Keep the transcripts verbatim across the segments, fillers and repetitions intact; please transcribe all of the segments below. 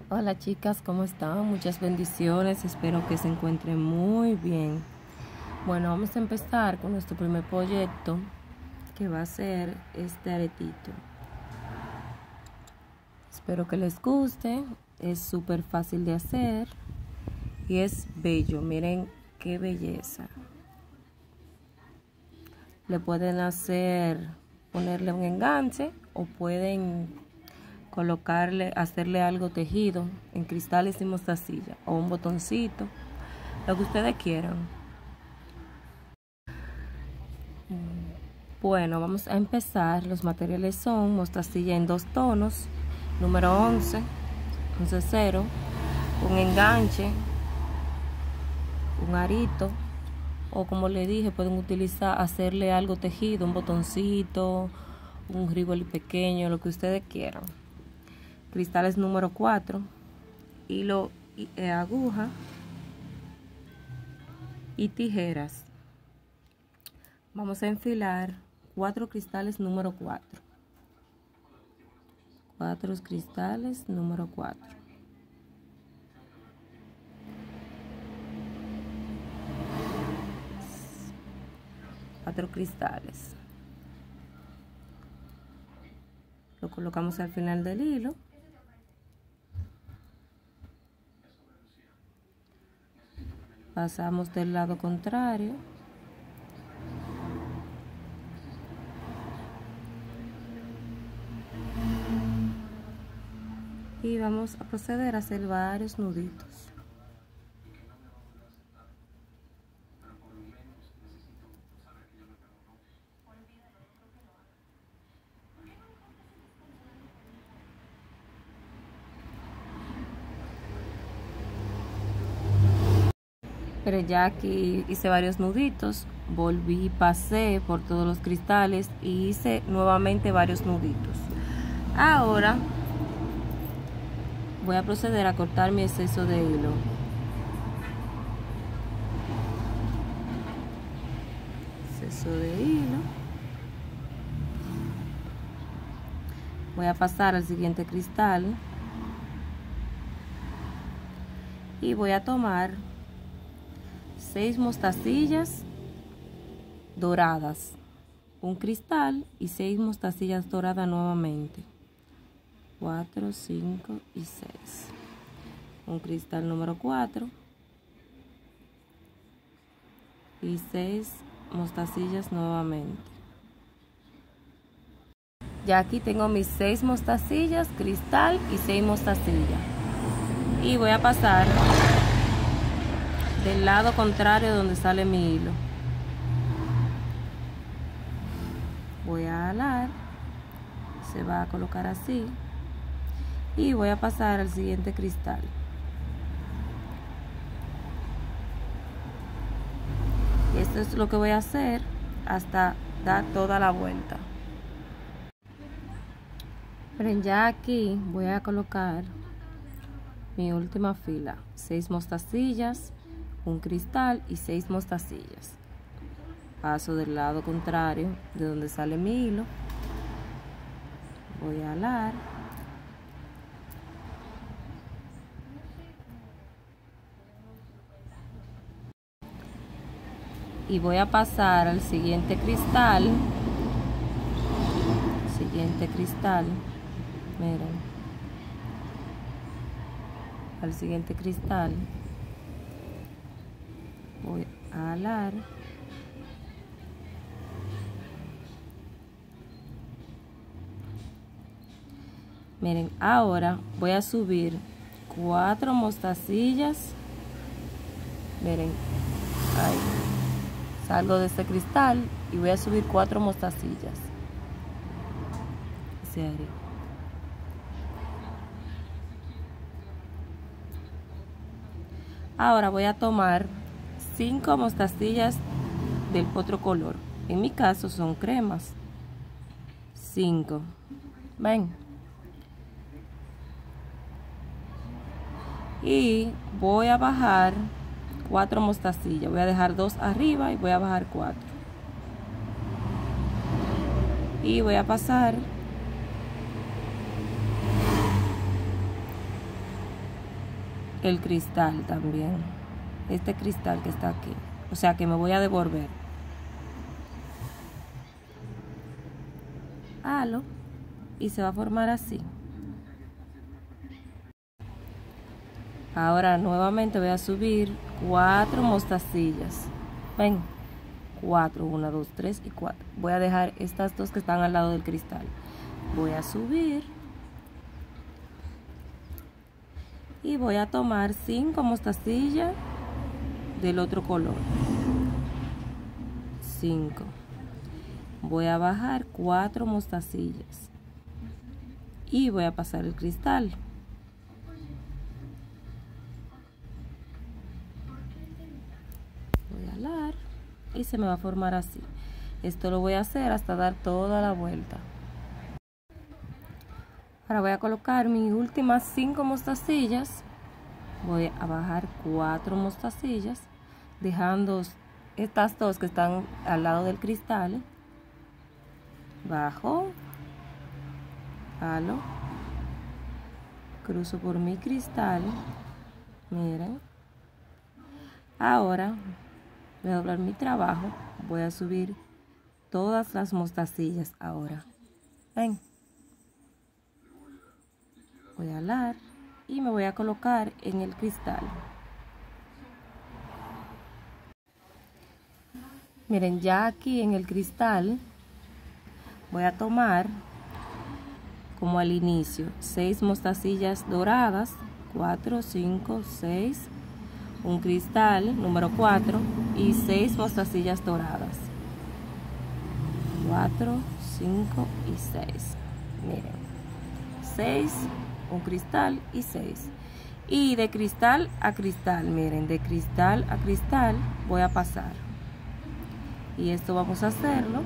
Hola chicas, ¿cómo están? Muchas bendiciones, espero que se encuentren muy bien. Bueno, vamos a empezar con nuestro primer proyecto, que va a ser este aretito. Espero que les guste, es súper fácil de hacer y es bello, miren qué belleza. Le pueden hacer, ponerle un enganche o pueden colocarle, hacerle algo tejido en cristales y mostacilla o un botoncito, lo que ustedes quieran. Bueno, vamos a empezar. Los materiales son mostacilla en dos tonos, número once, once cero, un enganche, un arito, o como le dije, pueden utilizar, hacerle algo tejido, un botoncito, un riboli pequeño, lo que ustedes quieran. Cristales número cuatro, hilo y eh, aguja y tijeras. Vamos a enfilar cuatro cristales número cuatro. Cuatro cristales número cuatro. Cuatro cristales. Lo colocamos al final del hilo. Pasamos del lado contrario. Y vamos a proceder a hacer varios nuditos. Pero ya aquí hice varios nuditos, volví, pasé por todos los cristales y hice nuevamente varios nuditos. Ahora voy a proceder a cortar mi exceso de hilo. Exceso de hilo. Voy a pasar al siguiente cristal y voy a tomar seis mostacillas doradas, un cristal y seis mostacillas doradas nuevamente. cuatro, cinco y seis. Un cristal número cuatro y seis mostacillas nuevamente. Ya aquí tengo mis seis mostacillas, cristal y seis mostacillas. Y voy a pasar del lado contrario donde sale mi hilo. Voy a jalar, se va a colocar así y voy a pasar al siguiente cristal. Y esto es lo que voy a hacer hasta dar toda la vuelta. Pero ya aquí voy a colocar mi última fila, seis mostacillas, un cristal y seis mostacillas. Paso del lado contrario de donde sale mi hilo. Voy a jalar. Y voy a pasar al siguiente cristal. Siguiente cristal. Miren. Al siguiente cristal. Voy a jalar. Miren, ahora voy a subir cuatro mostacillas. Miren, ahí. Salgo de este cristal y voy a subir cuatro mostacillas. Hacia arriba. Ahora voy a tomar cinco mostacillas del otro color. En mi caso son cremas. cinco. Ven. Y voy a bajar cuatro mostacillas. Voy a dejar dos arriba y voy a bajar cuatro. Y voy a pasar el cristal también, este cristal que está aquí, o sea que me voy a devolver. Halo y se va a formar así. Ahora nuevamente voy a subir cuatro mostacillas. Ven, cuatro, una, dos, tres y cuatro. Voy a dejar estas dos que están al lado del cristal. Voy a subir y voy a tomar cinco mostacillas del otro color. cinco. Voy a bajar cuatro mostacillas y voy a pasar el cristal. Voy a alar y se me va a formar así. Esto lo voy a hacer hasta dar toda la vuelta. Ahora voy a colocar mis últimas cinco mostacillas. Voy a bajar cuatro mostacillas, dejando estas dos que están al lado del cristal. Bajo, halo, cruzo por mi cristal, miren. Ahora voy a doblar mi trabajo, voy a subir todas las mostacillas ahora. Ven, voy a alar y me voy a colocar en el cristal. Miren, ya aquí en el cristal voy a tomar, como al inicio, seis mostacillas doradas, cuatro, cinco, seis, un cristal número cuatro y seis mostacillas doradas, cuatro, cinco y seis. Miren, seis, un cristal y seis. Y de cristal a cristal, miren, de cristal a cristal voy a pasar. Y esto vamos a hacerlo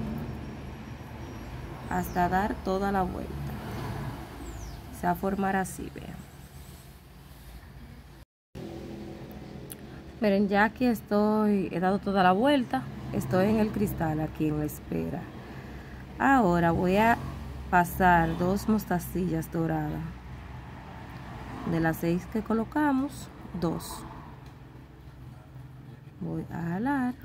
hasta dar toda la vuelta. Se va a formar así, vean. Miren, ya que estoy, he dado toda la vuelta, estoy en el cristal aquí en la espera. Ahora voy a pasar dos mostacillas doradas. De las seis que colocamos, dos. Voy a jalar.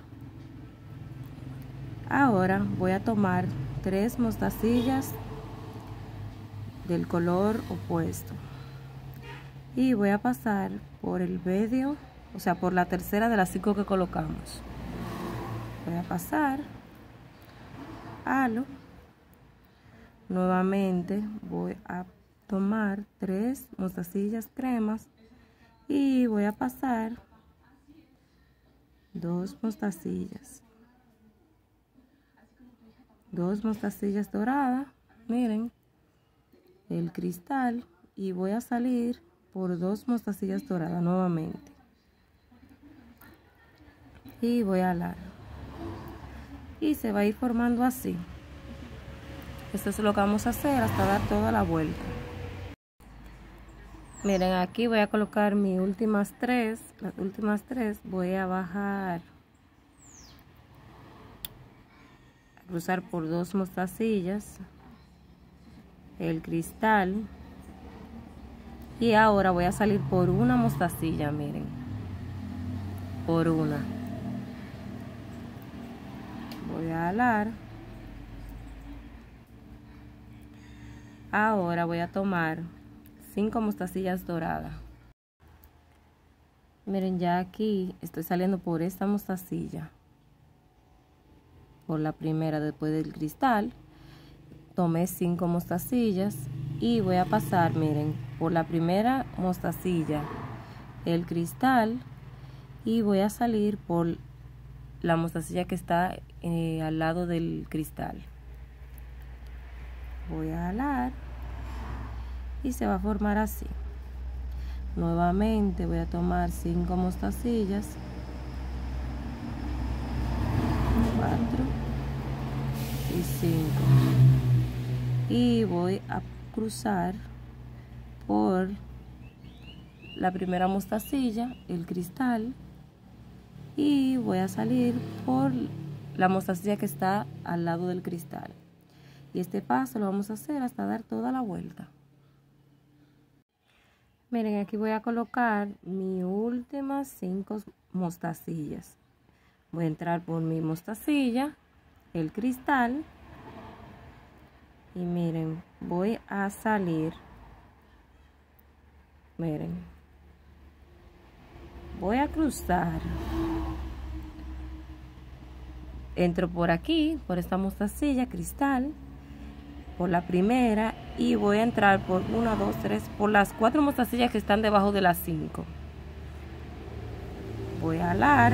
Ahora voy a tomar tres mostacillas del color opuesto y voy a pasar por el medio, o sea por la tercera de las cinco que colocamos. Voy a pasar, halo, nuevamente voy a tomar tres mostacillas cremas y voy a pasar dos mostacillas. Dos mostacillas doradas, miren, el cristal, y voy a salir por dos mostacillas doradas nuevamente y voy a alar y se va a ir formando así. Esto es lo que vamos a hacer hasta dar toda la vuelta. Miren, aquí voy a colocar mis últimas tres, las últimas tres voy a bajar, cruzar por dos mostacillas, el cristal, y ahora voy a salir por una mostacilla, miren, por una. Voy a alar. Ahora voy a tomar cinco mostacillas doradas. Miren, ya aquí estoy saliendo por esta mostacilla, por la primera después del cristal. Tomé cinco mostacillas y voy a pasar, miren, por la primera mostacilla, el cristal, y voy a salir por la mostacilla que está eh, al lado del cristal. Voy a alar y se va a formar así. Nuevamente voy a tomar cinco mostacillas, cuatro y cinco, y voy a cruzar por la primera mostacilla, el cristal, y voy a salir por la mostacilla que está al lado del cristal. Y este paso lo vamos a hacer hasta dar toda la vuelta. Miren, aquí voy a colocar mis últimas cinco mostacillas. Voy a entrar por mi mostacilla, el cristal, y miren, voy a salir. Miren, voy a cruzar. Entro por aquí, por esta mostacilla cristal, por la primera, y voy a entrar por una, dos, tres, por las cuatro mostacillas que están debajo de las cinco. Voy a alar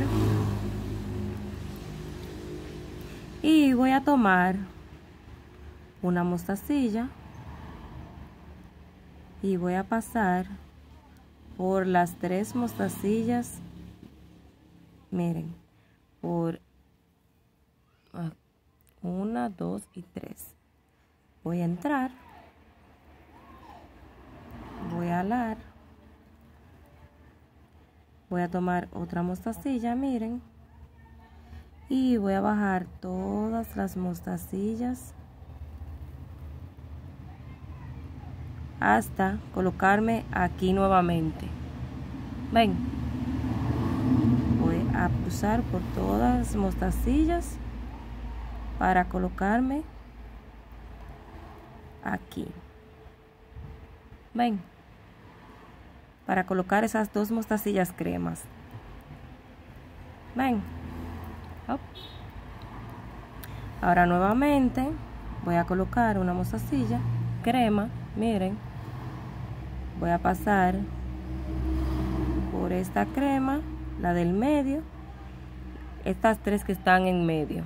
y voy a tomar una mostacilla y voy a pasar por las tres mostacillas. Miren, por una, dos y tres. Voy a entrar, voy a alar, voy a tomar otra mostacilla, miren, y voy a bajar todas las mostacillas hasta colocarme aquí nuevamente. Ven, voy a cruzar por todas las mostacillas para colocarme aquí. Ven, para colocar esas dos mostacillas cremas. Ven. Up. Ahora nuevamente voy a colocar una mostacilla crema. Miren, voy a pasar por esta crema, la del medio, estas tres que están en medio.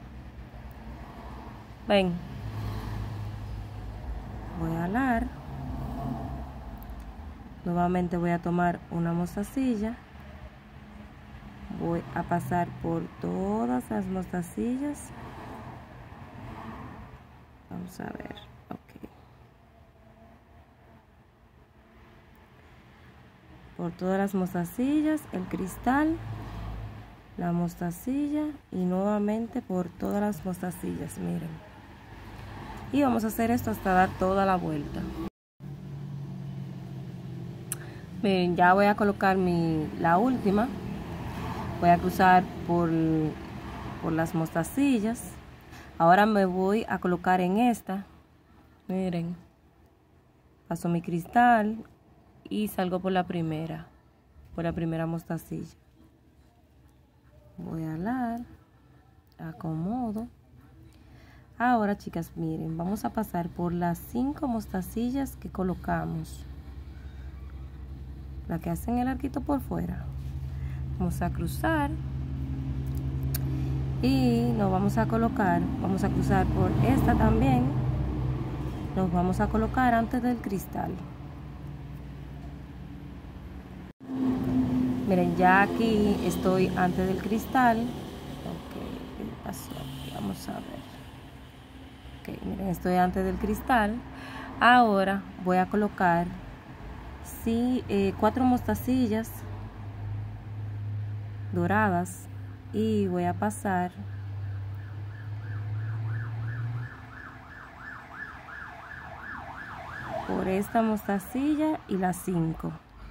Ven, voy a alar, nuevamente voy a tomar una mostacilla, voy a pasar por todas las mostacillas. Vamos a ver, ok, por todas las mostacillas, el cristal, la mostacilla y nuevamente por todas las mostacillas, miren. Y vamos a hacer esto hasta dar toda la vuelta. Miren, ya voy a colocar mi, la última. Voy a cruzar por, por las mostacillas. Ahora me voy a colocar en esta. Miren. Paso mi cristal y salgo por la primera. Por la primera mostacilla. Voy a alar. Acomodo. Ahora, chicas, miren, vamos a pasar por las cinco mostacillas que colocamos, la que hacen el arquito por fuera. Vamos a cruzar y nos vamos a colocar, vamos a cruzar por esta también, nos vamos a colocar antes del cristal. Miren, ya aquí estoy antes del cristal. Ok, ¿qué pasó aquí? Vamos a ver. Okay, miren, estoy antes del cristal. Ahora voy a colocar sí, eh, cuatro mostacillas doradas y voy a pasar por esta mostacilla y las cinco.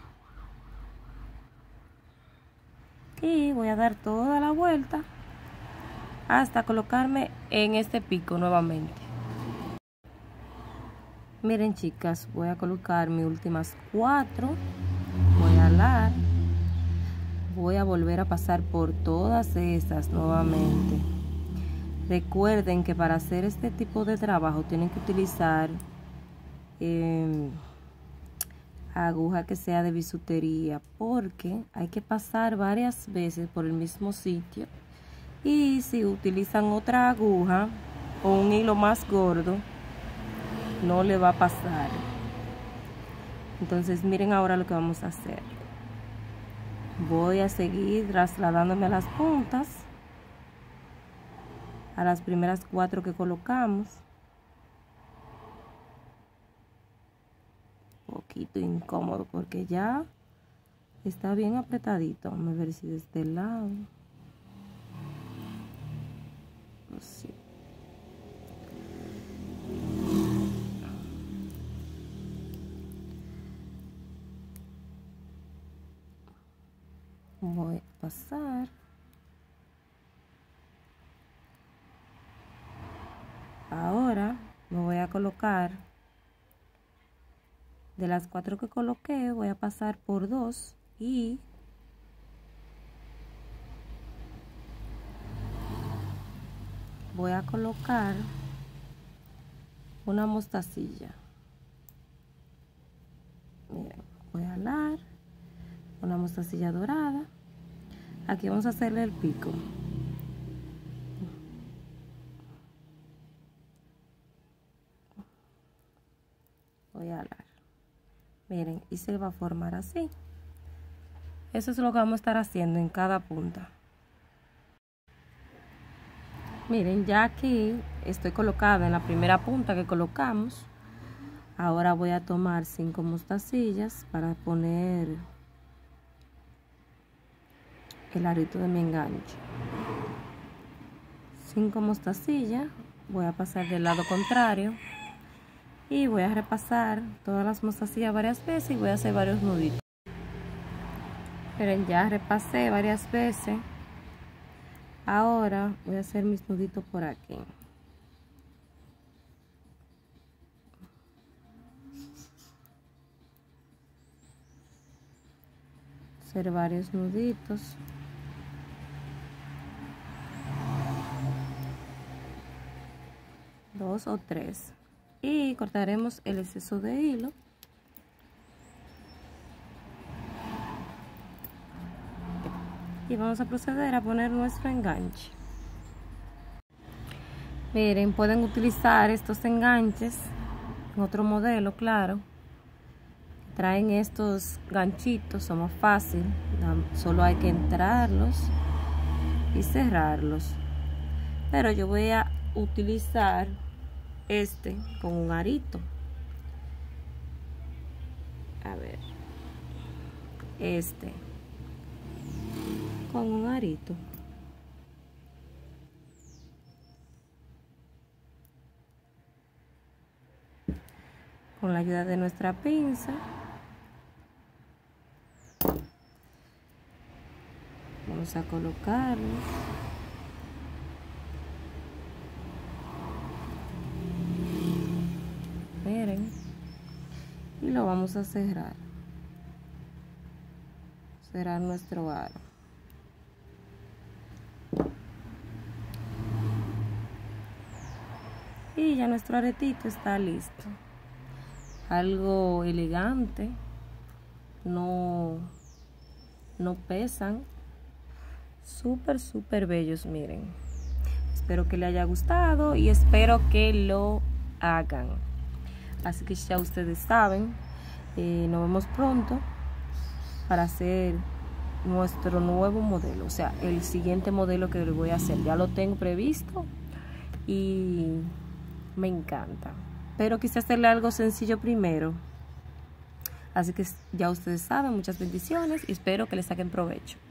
Y voy a dar toda la vuelta hasta colocarme en este pico nuevamente. Miren, chicas, voy a colocar mis últimas cuatro, voy a alar, voy a volver a pasar por todas estas nuevamente. Recuerden que para hacer este tipo de trabajo tienen que utilizar eh, aguja que sea de bisutería, porque hay que pasar varias veces por el mismo sitio, y si utilizan otra aguja o un hilo más gordo no le va a pasar. Entonces miren ahora lo que vamos a hacer. Voy a seguir trasladándome a las puntas, a las primeras cuatro que colocamos. Un poquito incómodo porque ya está bien apretadito. Vamos a ver si de este lado. Así. Voy a pasar. Ahora me voy a colocar, de las cuatro que coloqué, voy a pasar por dos y voy a colocar una mostacilla. Miren, voy a alar una mostacilla dorada. Aquí vamos a hacerle el pico. Voy a alar. Miren, y se va a formar así. Eso es lo que vamos a estar haciendo en cada punta. Miren, ya aquí estoy colocada en la primera punta que colocamos. Ahora voy a tomar cinco mostacillas para poner el arito de mi enganche. Cinco mostacillas, voy a pasar del lado contrario y voy a repasar todas las mostacillas varias veces y voy a hacer varios nuditos. Miren, ya repasé varias veces. Ahora voy a hacer mis nuditos por aquí. Hacer varios nuditos. Dos o tres. Y cortaremos el exceso de hilo. Y vamos a proceder a poner nuestro enganche. Miren, pueden utilizar estos enganches en otro modelo, claro. Traen estos ganchitos, son más fácil, solo hay que entrarlos y cerrarlos. Pero yo voy a utilizar este con un arito. A ver, este con un arito. Con la ayuda de nuestra pinza vamos a colocarlo. Miren, y lo vamos a cerrar. Cerrar nuestro aro. Y ya nuestro aretito está listo. Algo elegante, no, no pesan, súper súper bellos. Miren, espero que les haya gustado y espero que lo hagan. Así que ya ustedes saben, eh, nos vemos pronto para hacer nuestro nuevo modelo, o sea, el siguiente modelo que les voy a hacer. Ya lo tengo previsto y me encanta, pero quise hacerle algo sencillo primero. Así que ya ustedes saben, muchas bendiciones y espero que les saquen provecho.